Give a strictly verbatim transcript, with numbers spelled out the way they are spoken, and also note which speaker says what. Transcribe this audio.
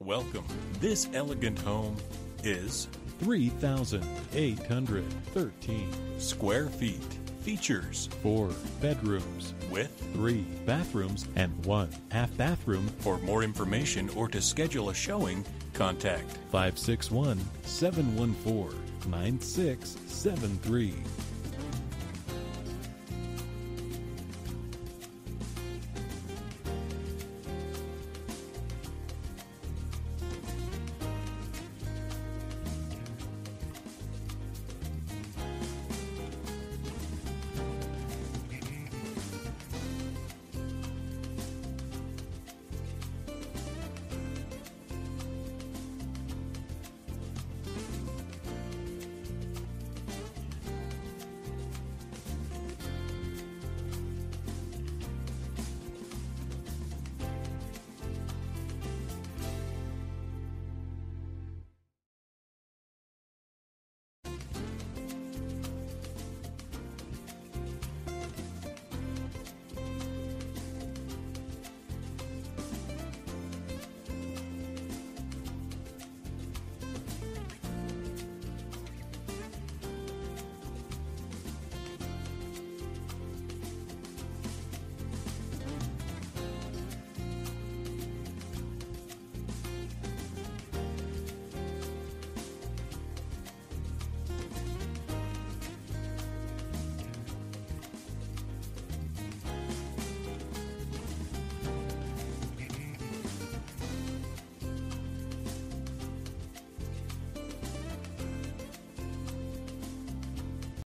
Speaker 1: Welcome. This elegant home is
Speaker 2: three thousand eight hundred thirteen
Speaker 1: square feet. Features
Speaker 2: four bedrooms
Speaker 1: with
Speaker 2: three bathrooms and one half bathroom.
Speaker 1: For more information or to schedule a showing, contact
Speaker 2: five six one, seven one four, nine six seven three.